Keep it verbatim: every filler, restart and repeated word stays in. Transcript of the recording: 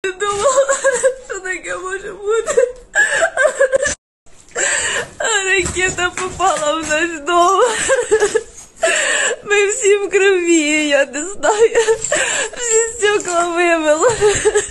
Не думала, що таке може бути. А ракета попала в наш дом. Ми всі в крові, я не знаю. Всі стекла вимило.